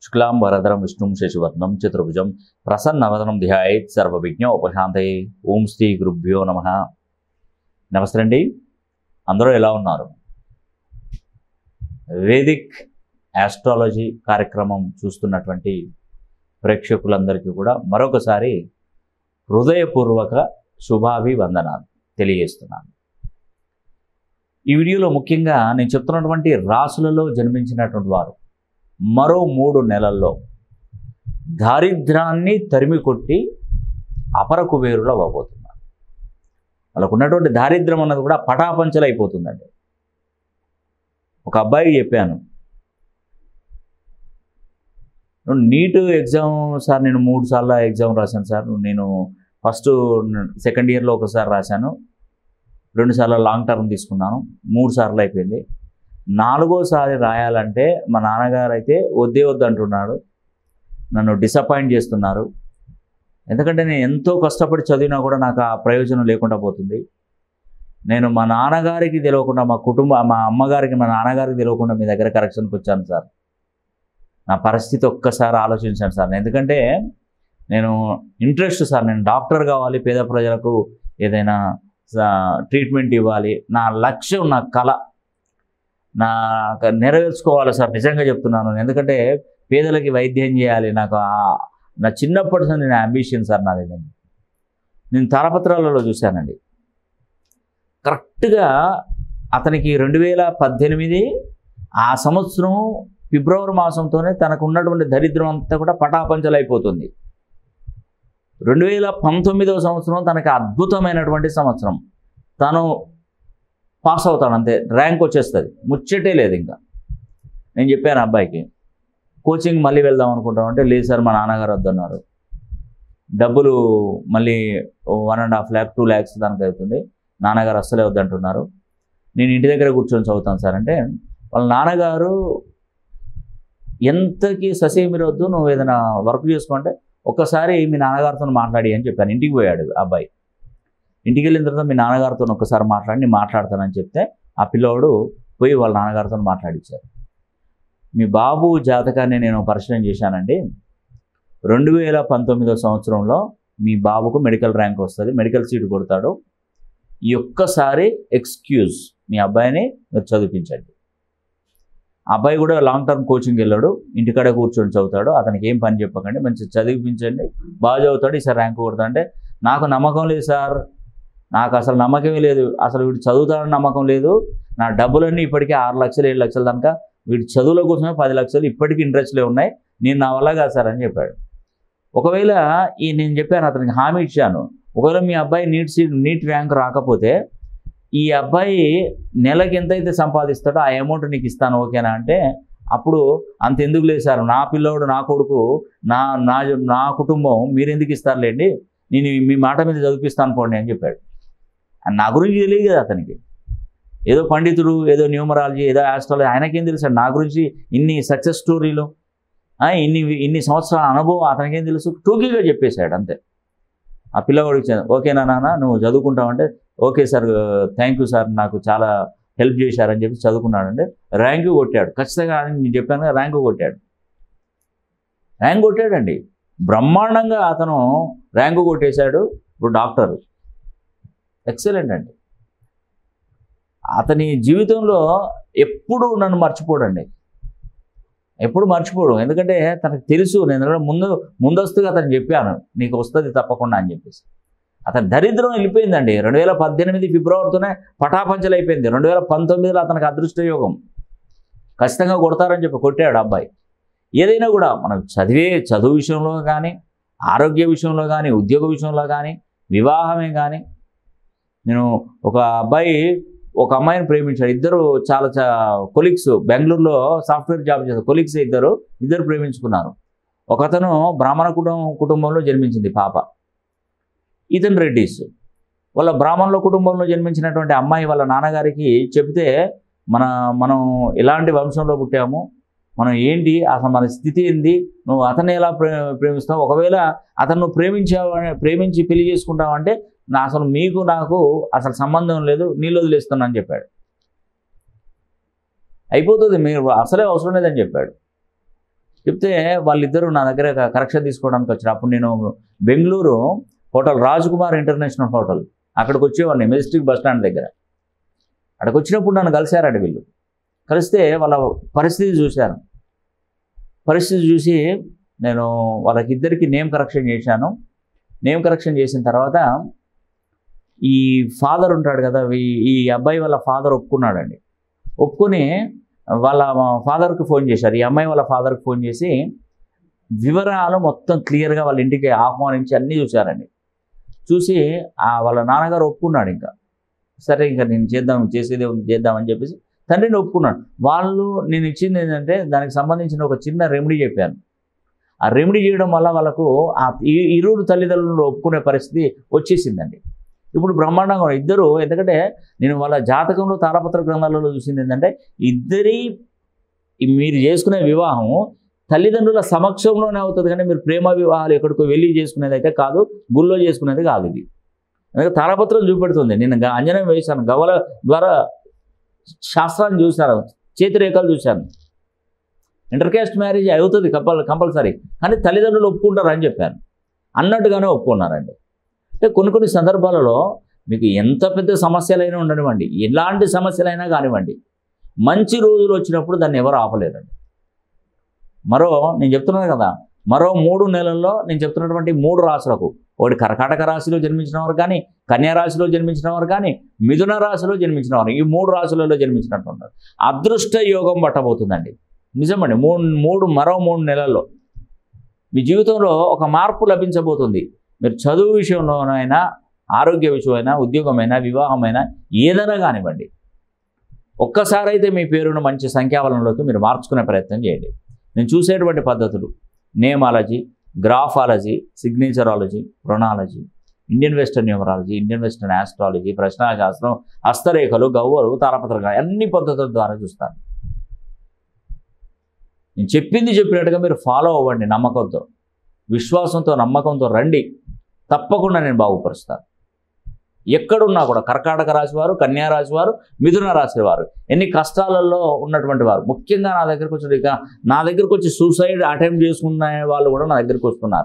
శుక్లాంబరధరం విష్ణుం శశివర్ణం చతుర్భుజం ప్రసన్నవదనం ధ్యాయేత్ సర్వవిఘ్న ఉపశాంతయే. ఓం శ్రీ గురుభ్యో నమః. నమస్తే అండి, అందరూ ఎలా ఉన్నారు? వేదిక్ ఆస్ట్రాలజీ కార్యక్రమం చూస్తున్నటువంటి ప్రేక్షకులందరికీ కూడా మరొకసారి హృదయపూర్వక శుభాభివందనాలు తెలియజేస్తున్నాను. ఈ వీడియోలో ముఖ్యంగా నేను చెప్తున్నటువంటి రాసులలో జన్మించినటువంటి వారు మరో 3 నెలల్లో దారిద్ర్యాన్ని తరిమి కొట్టి అపర కుబేరులు అవ్వబోతున్నారు. వాళ్ళకు ఉన్నటువంటి దారిద్ర్యం అన్నది కూడా పటాపంచలైపోతుందండి. ఒక అబ్బాయికి చెప్పాను, నీట్ ఎగ్జామ్ సార్, నేను 3 సార్లు ఎగ్జామ్ రాశాను సార్. నేను ఫస్ట్ సెకండ్ ఇయర్లో ఒకసారి రాశాను, 2 సార్లు లాంగ్ టర్మ్ తీసుకున్నాను, 3 సార్లు అయిపోయింది. 4వసారి రాయాలంటే మా నాన్నగారు అయితే వద్దే వద్దు అంటున్నాడు. నన్ను డిసప్పాయింట్ చేస్తున్నారు. ఎందుకంటే నేను ఎంతో కష్టపడి చదివినా కూడా నాకు ఆ ప్రయోజనం లేకుండా పోతుంది. నేను మా నాన్నగారికి తెలియకుండా, మా అమ్మగారికి మా నాన్నగారికి తెలియకుండా మీ దగ్గర కరెక్షన్కి వచ్చాను సార్. నా పరిస్థితి ఒక్కసారి ఆలోచించాను సార్. ఎందుకంటే నేను ఇంట్రెస్ట్ సార్, నేను డాక్టర్ కావాలి, పేద ప్రజలకు ఏదైనా ట్రీట్మెంట్ ఇవ్వాలి, నా లక్ష్యం, నా కళ నెరవేర్చుకోవాలి సార్. నిజంగా చెప్తున్నాను. ఎందుకంటే పేదలకి వైద్యం చేయాలి, నాకు నా చిన్నప్పటి నుంచి నేను అంబిషన్ సార్ నాది. నేను తాళపత్రాలలో చూశానండి, కరెక్ట్గా అతనికి 2018 ఆ సంవత్సరం ఫిబ్రవరి మాసంతోనే తనకు ఉన్నటువంటి దరిద్రం అంతా కూడా పటాపంచలైపోతుంది. 2019వ సంవత్సరం తనకి అద్భుతమైనటువంటి సంవత్సరం. తను పాస్ అవుతాడు, అంతే, ర్యాంక్ వచ్చేస్తుంది, ముచ్చటే లేదు. ఇంకా నేను చెప్పాను అబ్బాయికి, కోచింగ్ మళ్ళీ వెళ్దాం అనుకుంటామంటే లేదు సార్ మా నాన్నగారు వద్దన్నారు. డబ్బులు మళ్ళీ 1.5 lakh 2 lakhs దానికి అవుతుంది, నాన్నగారు అస్సలే వద్దంటున్నారు. నేను ఇంటి దగ్గర కూర్చొని చదువుతాను సార్ అంటే, వాళ్ళ నాన్నగారు ఎంతకి ససేమిరి వద్దు, నువ్వు ఏదైనా వర్క్ చేసుకుంటే ఒక్కసారి మీ నాన్నగారితో మాట్లాడి అని చెప్పాను. ఇంటికి పోయాడు అబ్బాయి. ఇంటికి వెళ్ళిన తర్వాత మీ నాన్నగారితో ఒక్కసారి మాట్లాడి నేను మాట్లాడతానని చెప్తే ఆ పిల్లోడు పోయి వాళ్ళ నాన్నగారితో మాట్లాడించారు. మీ బాబు జాతకాన్ని నేను పరిశీలన చేశానండి, 2019వ సంవత్సరంలో మీ బాబుకు మెడికల్ ర్యాంక్ వస్తుంది, మెడికల్ సీట్ కొడతాడు. ఈ ఒక్కసారి ఎక్స్క్యూజ్, మీ అబ్బాయిని మీరు చదివించండి. అబ్బాయి కూడా లాంగ్ టర్మ్ కోచింగ్ వెళ్ళాడు, ఇంటికాడే కూర్చొని చదువుతాడు. అతనికి ఏం పని చెప్పకండి, మంచి చదివించండి, బాగా చదువుతాడు, ఈసారి ర్యాంక్ కొడతా అంటే నాకు నమ్మకం లేదు సార్, నాకు అసలు నమ్మకమే లేదు, అసలు వీడు చదువుతాడని నమ్మకం లేదు. నా డబ్బులన్నీ ఇప్పటికే 6 లక్షలు 7 లక్షల దాకా వీడి చదువుల కోసమే 10 లక్షలు ఇప్పటికీ ఇంట్రెస్ట్లే ఉన్నాయి, నేను నా వల్ల కాదు సార్ అని చెప్పాడు. ఒకవేళ నేను చెప్పాను, అతనికి హామీ ఇచ్చాను, ఒకవేళ మీ అబ్బాయి నీట్ ర్యాంక్ రాకపోతే ఈ అబ్బాయి నెలకి ఎంతైతే సంపాదిస్తాడో ఆ అమౌంట్ నీకు ఇస్తాను, ఓకేనా అంటే, అప్పుడు అంత ఎందుకు లేదు సార్, నా పిల్లోడు, నా కొడుకు, నా కుటుంబం, మీరు ఎందుకు ఇస్తారులేండి, నేను మీ మాట మీద చదివిస్తాను పోండి అని చెప్పాడు. నా గురించి తెలియదు కదా అతనికి, ఏదో పండితుడు, ఏదో న్యూమరాలజీ, ఏదో ఆస్ట్రాలజీ, ఆయనకేం తెలుసు నా గురించి, ఇన్ని సక్సెస్ స్టోరీలు, ఇన్ని సంవత్సరాల అనుభవం అతనికేం తెలుసు, టూకీగా చెప్పేశాడు అంతే. ఆ పిల్లవాడికి ఇచ్చాను, ఓకేనా నాన్న నువ్వు చదువుకుంటావంటే, okay sir, thank you sir, నాకు చాలా హెల్ప్ చేశారని చెప్పి చదువుకున్నాడంటే ర్యాంకు కొట్టాడు. ఖచ్చితంగా నేను చెప్పాను కదా, ర్యాంకు కొట్టాడండి, బ్రహ్మాండంగా అతను ర్యాంకు కొట్టేశాడు. ఇప్పుడు డాక్టర్, ఎక్సలెంట్ అండి. అతని జీవితంలో ఎప్పుడు నన్ను మర్చిపోడండి, ఎప్పుడు మర్చిపోడు. ఎందుకంటే తనకు తెలుసు, నేను ముందస్తుగా అతను చెప్పాను నీకు వస్తుంది తప్పకుండా అని చెప్పేసి. అతని దరిద్రం వెళ్ళిపోయిందండి. 2018 ఫిబ్రవరితోనే పటాపంచలు అయిపోయింది. 2019లో అతనికి అదృష్టయోగం, ఖచ్చితంగా కొడతారని చెప్పి కొట్టాడు అబ్బాయి. ఏదైనా కూడా మనం చదువు విషయంలో కానీ, ఆరోగ్య విషయంలో కానీ, ఉద్యోగ విషయంలో కానీ, వివాహమే కానీ, నేను ఒక అమ్మాయిని ప్రేమించాడు. ఇద్దరు చాలా కొలీగ్స్, బెంగళూరులో సాఫ్ట్వేర్ జాబ్ చేస్తారు కొలీగ్స్, ఇద్దరు ప్రేమించుకున్నారు. ఒకతను బ్రాహ్మణ కుటుంబంలో జన్మించింది పాప, ఇతను రెడ్డిస్. వాళ్ళ బ్రాహ్మణుల కుటుంబంలో జన్మించినటువంటి అమ్మాయి వాళ్ళ నాన్నగారికి చెబితే, మనం ఎలాంటి వంశంలో పుట్టాము, మనం ఏంటి, అసలు మన స్థితి ఏంది, నువ్వు అతన్ని ఎలా ప్రేమిస్తావు, ఒకవేళ అతను ప్రేమించి పెళ్లి చేసుకుంటావంటే అసలు నాకు అసలు సంబంధం లేదు, నీళ్ళు వదిలేస్తున్నా అని చెప్పాడు. అయిపోతుంది, మీరు అసలే అవసరం లేదని చెప్పాడు. చెప్తే వాళ్ళిద్దరూ నా దగ్గర కరెక్షన్ తీసుకోవడానికి వచ్చారు. అప్పుడు నేను Bengaluru hotel Rajkumar international hotel అక్కడికి వచ్చేవాడిని మెజెస్టిక్ బస్ స్టాండ్ దగ్గర. అక్కడికి వచ్చినప్పుడు నన్ను కలిశారండి వీళ్ళు. కలిస్తే వాళ్ళ పరిస్థితి చూశాను. పరిస్థితి చూసి నేను వాళ్ళకిద్దరికి నేమ్ కరెక్షన్ చేశాను. నేమ్ కరెక్షన్ చేసిన తర్వాత ఈ ఫాదర్ ఉంటాడు కదా, ఈ అబ్బాయి వాళ్ళ ఫాదర్ ఒప్పుకున్నాడండి. ఒప్పుకొని వాళ్ళ ఫాదర్కి ఫోన్ చేశారు. ఈ అమ్మాయి వాళ్ళ ఫాదర్కి ఫోన్ చేసి వివరాలు మొత్తం క్లియర్గా వాళ్ళ ఇంటికి ఆహ్వానించి అన్నీ చూశారండి. చూసి వాళ్ళ నాన్నగారు ఒప్పుకున్నాడు. ఇంకా సరే ఇంకా నేను చేసేదే చేద్దామని చెప్పేసి తండ్రిని ఒప్పుకున్నాడు. వాళ్ళు నేను ఇచ్చింది ఏంటంటే దానికి సంబంధించిన ఒక చిన్న రెమెడీ చెప్పాను. ఆ రెమెడీ చేయడం వల్ల వాళ్ళకు ఈ ఇరువురు తల్లిదండ్రులు ఒప్పుకునే పరిస్థితి వచ్చేసిందండి. ఇప్పుడు బ్రహ్మాండంగా ఇద్దరు, ఎందుకంటే నేను వాళ్ళ జాతకంలో తాళపత్ర గ్రంథాలలో చూసింది ఏంటంటే ఇద్దరి మీరు చేసుకునే వివాహం తల్లిదండ్రుల సమక్షంలోనే అవుతుంది, కానీ మీరు ప్రేమ వివాహాలు ఎక్కడికో వెళ్ళి చేసుకునేది అయితే కాదు, గుళ్ళో చేసుకునేది కాదు. ఇది అందుకే తాళపత్రం చూపెడుతుంది. నేను అంజనం వేశాను, గవల ద్వారా శాస్త్రాన్ని చూశాను, చేతిరేఖలు చూశాను. ఇంటర్కాస్ట్ మ్యారేజ్ అవుతుంది కంపల్సరీ, కానీ తల్లిదండ్రులు ఒప్పుకుంటారు అని చెప్పాను. అన్నట్టుగానే ఒప్పుకున్నారండి. అంటే కొన్ని సందర్భాలలో మీకు ఎంత పెద్ద సమస్యలైనా ఉండనివ్వండి, ఎలాంటి సమస్యలైనా కానివ్వండి, మంచి రోజులు వచ్చినప్పుడు దాన్ని ఎవరు ఆపలేరండి. నేను చెప్తున్నాను కదా, మరో 3 నెలల్లో నేను చెప్తున్నటువంటి 3 రాశులకు, ఒకటి కర్కాటక రాశిలో జన్మించిన వారు కానీ, కన్యా రాశిలో జన్మించిన వారు కానీ, మిథున రాశిలో జన్మించిన వారు, ఈ 3 రాశులలో జన్మించినట్టు ఉన్నారు. అదృష్ట యోగం పట్టబోతుందండి. నిజమండి. మరో 3 నెలల్లో మీ జీవితంలో ఒక మార్పు లభించబోతుంది. మీరు చదువు విషయంలోనైనా, ఆరోగ్య విషయమైనా, ఉద్యోగమైనా, వివాహమైనా ఏదైనా కానివ్వండి, ఒక్కసారి అయితే మీ పేరును మంచి సంఖ్యాబలంలోకి మీరు మార్చుకునే ప్రయత్నం చేయండి. నేను చూసేటువంటి పద్ధతులు నేమాలజీ, గ్రాఫాలజీ, సిగ్నేచరాలజీ, ప్రొనాలజీ, Indian western numerology, Indian western astrology, ప్రశ్నాశాస్త్రం, హస్తరేఖలు, గవ్వలు, తాళపత్రకాలు అన్ని పద్ధతుల ద్వారా చూస్తాను. నేను చెప్పినట్టుగా మీరు ఫాలో అవ్వండి. నమ్మకంతో, విశ్వాసంతో, నమ్మకంతో రండి. తప్పకుండా నేను బాగుపరుస్తాను. ఎక్కడున్నా కూడా కర్కాటక రాశి వారు, కన్యా రాశి వారు, మిథున రాశి వారు, ఎన్ని కష్టాలలో ఉన్నటువంటి వారు, ముఖ్యంగా నా దగ్గరకు వచ్చి సూసైడ్ అటెంప్ట్ చేసుకున్న వాళ్ళు కూడా నా దగ్గరికి వస్తున్నారు.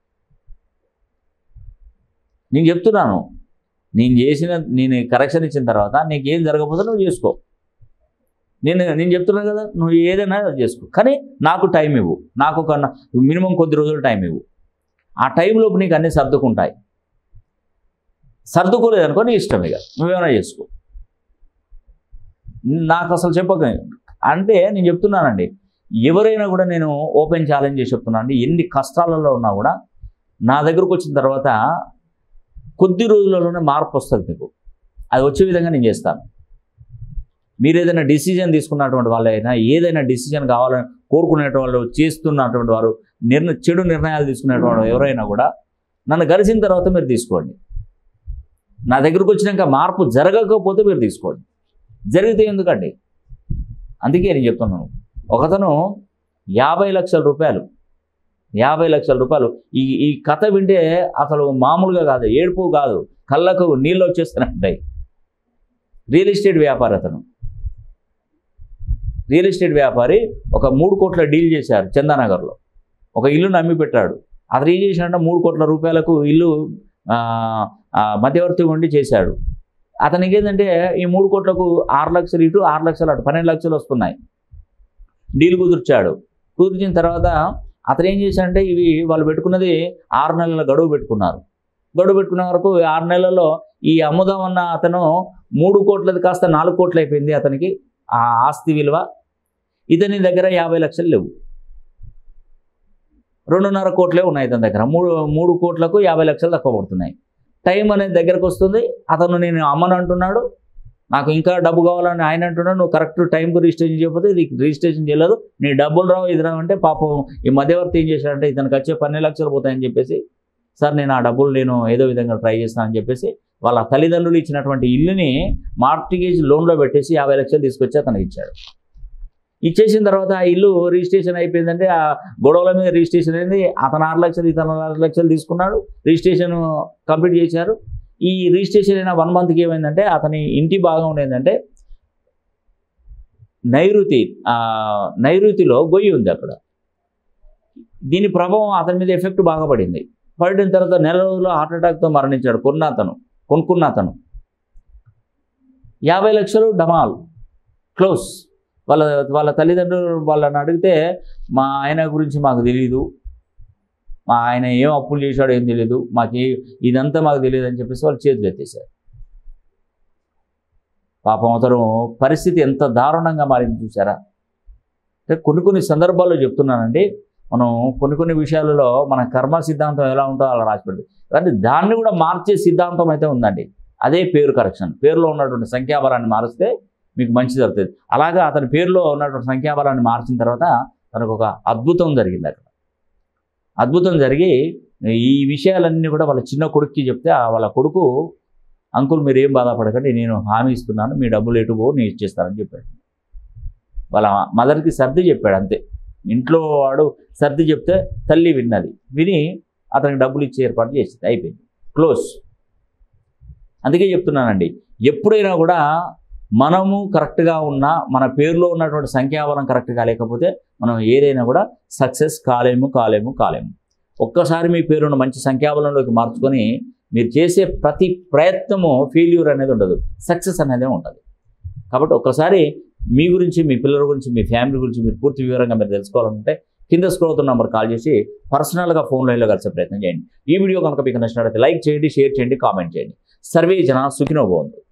నేను చెప్తున్నాను, నేను కరెక్షన్ ఇచ్చిన తర్వాత నీకేం జరగకపోతే నువ్వు చేసుకో. నేను చెప్తున్నాను కదా, నువ్వు ఏదైనా చేసుకో, కానీ నాకు టైం ఇవ్వు. నాకు ఒక మినిమం కొద్ది రోజులు టైం ఇవ్వు. ఆ టైంలోపు నీకు అన్నీ సర్దుకుంటాయి. సర్దుకోలేదనుకో నీ ఇష్టం, ఇక నువ్వేమైనా చేసుకో. నాకు అసలు చెప్పక అంటే నేను చెప్తున్నానండి, ఎవరైనా కూడా నేను ఓపెన్ ఛాలెంజ్ చేసి చెప్తున్నాను అండి. ఎన్ని కష్టాలలో ఉన్నా కూడా నా దగ్గరకు వచ్చిన తర్వాత కొద్ది రోజులలోనే మార్పు వస్తుంది. మీకు అది వచ్చే విధంగా నేను చేస్తాను. మీరు ఏదైనా డిసిజన్ తీసుకున్నటువంటి వాళ్ళైనా, ఏదైనా డిసిజన్ కావాలని కోరుకునేటువంటి వాళ్ళు, చేస్తున్నటువంటి వారు, చెడు నిర్ణయాలు తీసుకునేటువంటి ఎవరైనా కూడా నన్ను కలిసిన తర్వాత మీరు తీసుకోండి. నా దగ్గరకు వచ్చినాక మార్పు జరగకపోతే మీరు తీసుకోండి. జరిగితే ఎందుకండి? అందుకే నేను చెప్తున్నాను. ఒకతను 50 లక్షల రూపాయలు ఈ కథ వింటే అసలు మామూలుగా కాదు, ఏడుపు కాదు, కళ్ళకు నీళ్ళు వచ్చేస్తున్నట్టాయి. రియల్ ఎస్టేట్ వ్యాపారి ఒక 3 కోట్ల డీల్ చేశారు చందానగర్లో. ఒక ఇల్లును అమ్మి పెట్టాడు. అతను ఏం చేశాడంటే 3 కోట్ల రూపాయలకు ఇల్లు మధ్యవర్తి ఉండి చేశాడు. అతనికి ఏంటంటే ఈ 3 కోట్లకు 6 లక్షలు ఇటు 6 లక్షలు అటు 12 లక్షలు వస్తున్నాయి. డీల్ కుదిర్చాడు. కుదిర్చిన తర్వాత అతను ఏం చేశాడంటే వాళ్ళు పెట్టుకున్నది 6 నెలల గడువు పెట్టుకున్నారు. గడువు పెట్టుకున్న వరకు 6 నెలల్లో ఈ అమ్ముదామన్న అతను 3 కోట్లది కాస్త 4 కోట్లు అయిపోయింది అతనికి ఆ ఆస్తి విలువ. ఇతని దగ్గర 50 లక్షలు లేవు, 2.5 కోట్లే ఉన్నాయి ఇతని దగ్గర. 3 కోట్లకు 50 లక్షలు తక్కువ పడుతున్నాయి. టైం అనేది దగ్గరకు వస్తుంది. అతను నేను అమ్మను అంటున్నాడు, నాకు ఇంకా డబ్బు కావాలని ఆయన అంటున్నాడు. నువ్వు కరెక్ట్ టైంకు రిజిస్ట్రేషన్ చేయకపోతే ఇది రిజిస్ట్రేషన్ చేయలేదు, నీ డబ్బులు రావు, ఇది రావంటే పాపం ఈ మధ్యవర్తి ఏం చేశాడంటే ఇతనికి వచ్చే 12 లక్షలు పోతాయని చెప్పేసి, సార్ నేను ఆ డబ్బులు నేను ఏదో విధంగా ట్రై చేస్తానని చెప్పేసి వాళ్ళ తల్లిదండ్రులు ఇచ్చినటువంటి ఇల్లుని మార్టిగేజ్ లోన్లో పెట్టేసి 50 లక్షలు తీసుకొచ్చి అతనికి ఇచ్చాడు. ఇచ్చేసిన తర్వాత ఆ ఇల్లు రిజిస్ట్రేషన్ అయిపోయిందంటే ఆ గొడవల మీద రిజిస్ట్రేషన్ అయింది. అతను 6 లక్షలు, ఇతను 6 లక్షలు తీసుకున్నాడు. రిజిస్ట్రేషన్ కంప్లీట్ చేశారు. ఈ రిజిస్ట్రేషన్ అయిన 1 మంత్కి ఏమైందంటే అతని ఇంటి భాగం ఏంటంటే నైరుతిలో గొయ్యి ఉంది. అక్కడ దీని ప్రభావం అతని మీద ఎఫెక్ట్ బాగా పడింది. పడిన తర్వాత నెల రోజుల్లో హార్ట్ అటాక్తో మరణించాడు. కొనుక్కున్న అతను 50 లక్షలు డమాల్ క్లోజ్. వాళ్ళ తల్లిదండ్రులు వాళ్ళని అడిగితే మా ఆయన గురించి మాకు తెలియదు, మా ఆయన ఏం అప్పులు చేశాడో ఏం తెలియదు, ఇదంతా మాకు తెలియదు అని చెప్పేసి వాళ్ళు చేతులు ఎత్తేశారు. పాపం అతను పరిస్థితి ఎంత దారుణంగా మారింది చూసారా. అంటే కొన్ని సందర్భాల్లో చెప్తున్నానండి, మనం కొన్ని విషయాలలో మన కర్మ సిద్ధాంతం ఎలా ఉంటుందో అలా రాసిపెడుతుంది. కానీ దాన్ని కూడా మార్చే సిద్ధాంతం అయితే ఉందండి. అదే పేరు కరెక్షన్. పేరులో ఉన్నటువంటి సంఖ్యాబలాన్ని మారిస్తే మీకు మంచి జరుగుతుంది. అలాగా అతని పేరులో ఉన్నటువంటి సంఖ్యాబలాన్ని మార్చిన తర్వాత తనకు ఒక అద్భుతం జరిగింది. అక్కడ అద్భుతం జరిగి ఈ విషయాలన్నీ కూడా వాళ్ళ చిన్న కొడుక్కి చెప్తే వాళ్ళ కొడుకు, అంకుల్ మీరు ఏం బాధపడకండి, నేను హామీ ఇస్తున్నాను, మీ డబ్బులు ఎటు పోవు నేను ఇచ్చేస్తానని చెప్పాడు. వాళ్ళ మదర్కి సర్ది చెప్పాడు అంతే. ఇంట్లో వాడు సర్ది చెప్తే తల్లి విని అతనికి డబ్బులు ఇచ్చే ఏర్పాటు చేసింది. అయిపోయింది, క్లోజ్. అందుకే చెప్తున్నానండి, ఎప్పుడైనా కూడా మనము కరెక్ట్గా ఉన్నా, మన పేరులో ఉన్నటువంటి సంఖ్యాబలం కరెక్ట్గా లేకపోతే మనం ఏదైనా కూడా సక్సెస్ కాలేము. ఒక్కసారి మీ పేరును మంచి సంఖ్యాబలంలోకి మార్చుకొని మీరు చేసే ప్రతి ప్రయత్నము ఫెయిల్యూర్ అనేది ఉండదు, సక్సెస్ అనేది ఉంటుంది. కాబట్టి ఒక్కసారి మీ గురించి, మీ పిల్లల గురించి, మీ ఫ్యామిలీ గురించి మీరు పూర్తి వివరంగా మీరు తెలుసుకోవాలంటే కింద స్క్రోల్ అవుతున్న నంబర్ కాల్ చేసి పర్సనల్గా ఫోన్ లైన్లో కలిసే ప్రయత్నం చేయండి. ఈ వీడియో కనుక మీకు నచ్చినట్లయితే లైక్ చేయండి, షేర్ చేయండి, కామెంట్ చేయండి. సర్వే జన సుఖినో భవంతు.